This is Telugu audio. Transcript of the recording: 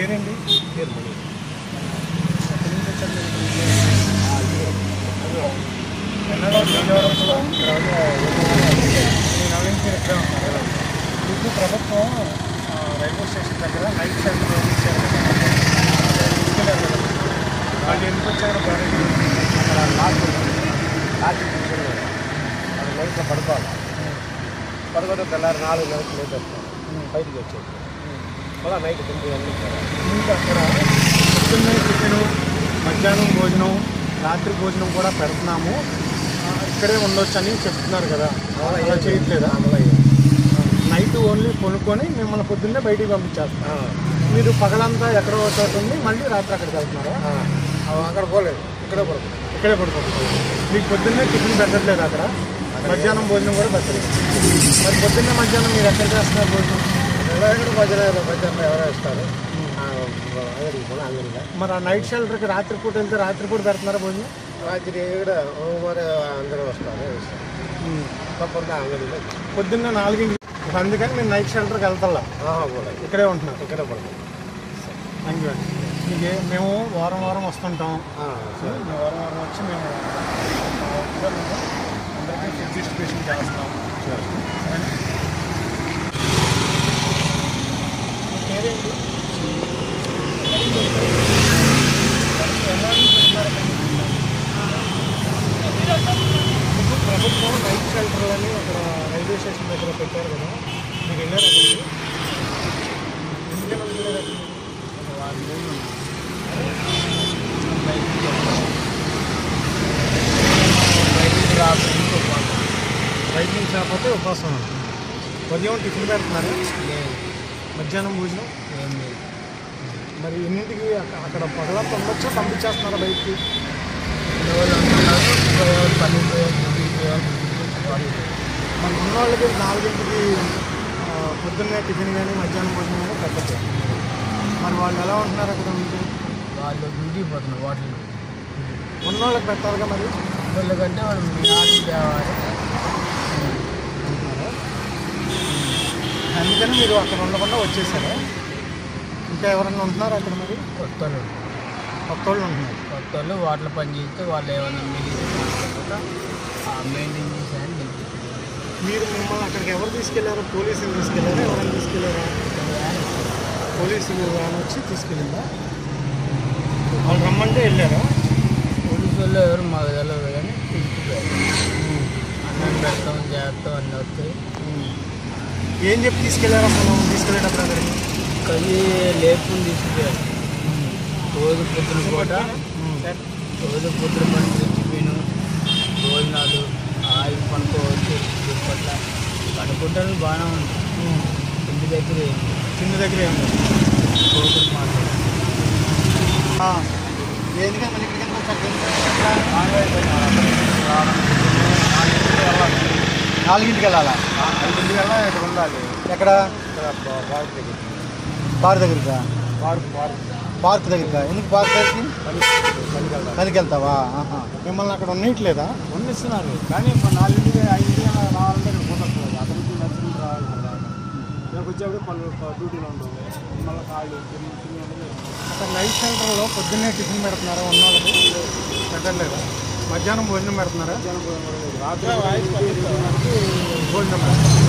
పేరేంటి? పేరు మనీ. ఎక్కడి నుంచి వచ్చారు మీరు? ఎన్నడో విజయవాడలో నేను నుంచి ఇక్కడే ఉన్నాను. ఇప్పుడు ప్రభుత్వం రైల్వే స్టేషన్ దగ్గర నైట్ షెల్టర్ ఇచ్చారు కదా, తీసుకెళ్ళారు కదా, వాళ్ళు ఎందుకు వచ్చారు? అక్కడ లాడ్జింగ్ తీసుకెళ్ళారు. అది నైట్లో పడుకోవాలి. పడుకుంటే తెల్లారి 4 గంటలకు లేట్ వస్తాం, బయటికి వచ్చేది. మళ్ళీ నైట్ 9 గంటలకు. మీకు అక్కడ పొద్దున్నే టిఫిన్, మధ్యాహ్నం భోజనం, రాత్రి భోజనం కూడా పెడుతున్నాము, ఇక్కడే ఉండొచ్చు అని చెప్తున్నారు కదా, అలా చేయట్లేదా? నైట్ ఓన్లీ కొనుక్కొని మిమ్మల్ని పొద్దున్నే బయటికి పంపించేస్తాం. మీరు పగలంతా ఎక్కడో చోట ఉంది, మళ్ళీ రాత్రి అక్కడికి వెళ్తున్నారా? అక్కడ పోలేదు, ఇక్కడే పడుకుంటాం. ఇక్కడే పడుకుంటాం. మీకు పొద్దున్నే టిఫిన్ పెట్టట్లేదు అక్కడ, మధ్యాహ్నం భోజనం కూడా పెట్టలేదు. మరి పొద్దున్నే మధ్యాహ్నం మీరు ఎక్కడ చేస్తున్నారు భోజనం? మధ్యాహ్నం ఎవరో ఇస్తారు అంగడికి కూడా, అంగడిగా. మరి ఆ నైట్ షెల్టర్కి రాత్రిపూట వెళ్తే రాత్రిపూట పెడుతున్నారా భోజనం? రాత్రి ఇక్కడ మరి అందరూ వస్తారు, తప్పకుండా అంగడిలో. పొద్దున్న 4 అందుకని మీరు నైట్ షెల్టర్కి వెళ్తా, ఇక్కడే ఉంటున్నారు? ఇక్కడే పడుతుంది. థ్యాంక్ యూ అండి. మీకు మేము వారం వారం వస్తుంటాం, వారం వారం వచ్చి మేము అందరికీ ఫుడ్ డిస్ట్రిబ్యూషన్ చేస్తాం. పేరేంటి? ఇప్పుడు ప్రభుత్వం నైట్ షెల్టర్లని అక్కడ రైల్వే స్టేషన్ దగ్గర పెట్టారు కదా, మీరు వెళ్ళారు అక్కడికి? ఎందుకని వెళ్ళారు? బయట నుంచి రాకపోతే ఉపవాసం. ఉదయం టిఫిన్ పెడుతున్నారు, మధ్యాహ్నం భోజనం ఏం లేదు. మరి ఎన్నింటికి అక్కడ పగలంతా ఉండొచ్చా, పంపించేస్తున్నారా బయటికి? మన ఉన్న వాళ్ళకి 4 గంటలకి పొద్దున్నే టిఫిన్ కానీ మధ్యాహ్నం భోజనం కానీ పెట్టచ్చు. మరి వాళ్ళు ఎలా ఉంటున్నారు అక్కడ ఉంటే? వాళ్ళు డ్యూటీకి పోతున్నారు వాటిలో. ఉన్న వాళ్ళకి పెట్టాలిగా మరి, వాళ్ళకంటే మనం అంటున్నారా? అందుకని మీరు అక్కడ ఉండకుండా వచ్చేసారా? ఇంకా ఎవరన్నా ఉంటున్నారు అక్కడ? మరి కొత్త వాళ్ళు ఉంటున్నారు. కొత్త వాళ్ళు వాటిలో పని చేస్తే వాళ్ళు ఏమైనా మెయింటైన్ చేశారని మీరు మిమ్మల్ని అక్కడికి ఎవరు తీసుకెళ్లారు? పోలీసులు తీసుకెళ్లారా? ఎవరైనా తీసుకెళ్లారా? పోలీసులు వ్యాన్ వచ్చి తీసుకెళ్ళిందా? వాళ్ళు రమ్మంటే వెళ్ళారా? పోలీసు వాళ్ళు ఎవరు మాకు తెలియదు కానీ తీసుకుపోయారు. అన్నం పెడతాం, చేస్తాం అన్నీ వస్తాయి. ఏం చెప్పి తీసుకెళ్లారు అసలు తీసుకెళ్ళేటప్పుడు? అక్కడికి కది లేపుని తీసుకుపోయారు. రోజు పొద్దున పూట పండుగ టిఫిను, భోజనాలు, ఆగి పనుకోవచ్చు. పట్ల పనుకుంటారు బాగానే ఉంది. ఇంటి దగ్గర ఏమి కోకులు మాట్లాడారు. ఎందుకంటే మళ్ళీ ఇక్కడికి వచ్చాక 4ంటికి వెళ్ళాలా? 5ంటికి వెళ్ళా ఇక్కడ ఉండాలి. ఎక్కడ? పార్క్ దగ్గరకా? పార్క్ దగ్గరకా? ఎందుకు పార్క్ దగ్గరికి? పనికి వెళ్తావా? మిమ్మల్ని అక్కడ ఉండట్లేదా? వండిస్తున్నారు కానీ 4ంటికి 5ంటికి రావాలంటే ఇక్కడ కుదరట్లేదు. అక్కడి నుంచి నచ్చింది రావాలి కదా. ఇక్కడికి వచ్చేప్పుడు డ్యూటీలో ఉండవు, మళ్ళీ ఖాళీ అక్కడ నైట్ షెల్టర్లో పొద్దున్నే టిఫిన్ పెడుతున్నారా? ఉన్న వాళ్ళకి పెట్టలేదా? మధ్యాహ్నం భోజనం పెడుతున్నారా? రాత్రి భోజనం